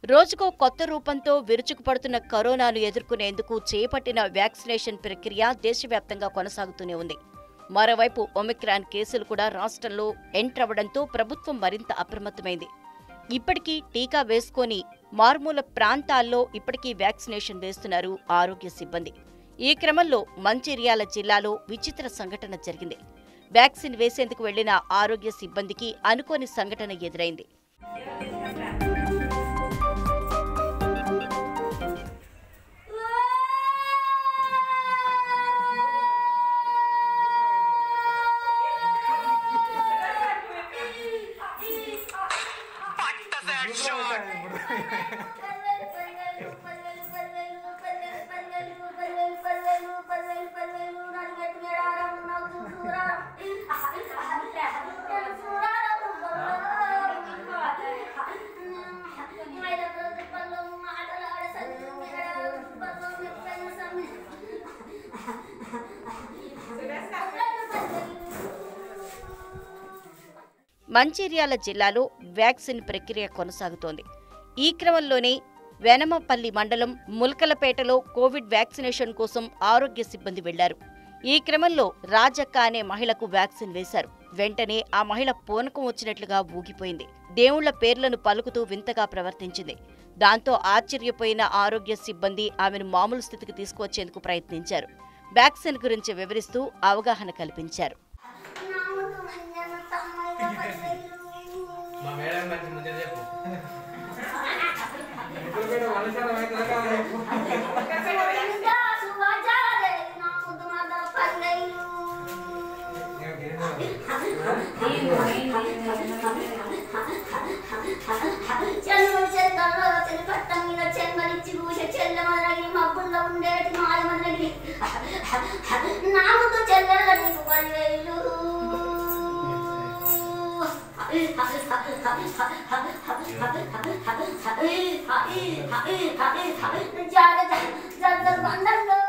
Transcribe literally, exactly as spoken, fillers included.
రోజుకో కొత్త రూపంతో విరుచుకుపడుతున్న కరోనాను ఎదుర్కొనేందుకు చేపట్టిన వ్యాక్సినేషన్ ప్రక్రియ దేశవ్యాప్తంగా కొనసాగుతూనే ఉంది. మరోవైపు ఒమిక్రాన్ కేసులు కూడా రాష్ట్రంలో ఎంటర్ అవ్వడంతో ప్రభుత్వం మరింత అప్రమత్తమైంది. ఇప్పటికీ టీకా వేసుకొని మారుమూల ప్రాంతాల్లో ఇప్పటికీ వ్యాక్సినేషన్ వేస్తున్నారు ఆరోగ్య సిబ్బంది. ఈ క్రమంలో మంచిర్యాల జిల్లాలో విచిత్ర సంఘటన జరిగింది. వ్యాక్సిన్ వేసేందుకు వెళ్లిన ఆరోగ్య సిబ్బందికి అనుకోని సంఘటన ఎదురైంది. మంచిర్యాల జిల్లాలో వ్యాక్సిన్ ప్రక్రియ కొనసాగుతోంది. ఈ క్రమంలోనే వెనమపల్లి మండలం ముల్కలపేటలో కోవిడ్ వ్యాక్సినేషన్ కోసం ఆరోగ్య సిబ్బంది వెళ్లారు. ఈ క్రమంలో రాజక్క అనే మహిళకు వ్యాక్సిన్ వేశారు. వెంటనే ఆ మహిళ పూనకం వచ్చినట్లుగా ఊగిపోయింది. దేవుళ్ల పేర్లను పలుకుతూ వింతగా ప్రవర్తించింది. దాంతో ఆశ్చర్యపోయిన ఆరోగ్య సిబ్బంది ఆమెను మామూలు స్థితికి తీసుకువచ్చేందుకు ప్రయత్నించారు. వ్యాక్సిన్ గురించి వివరిస్తూ అవగాహన కల్పించారు. Jangan jangan jangan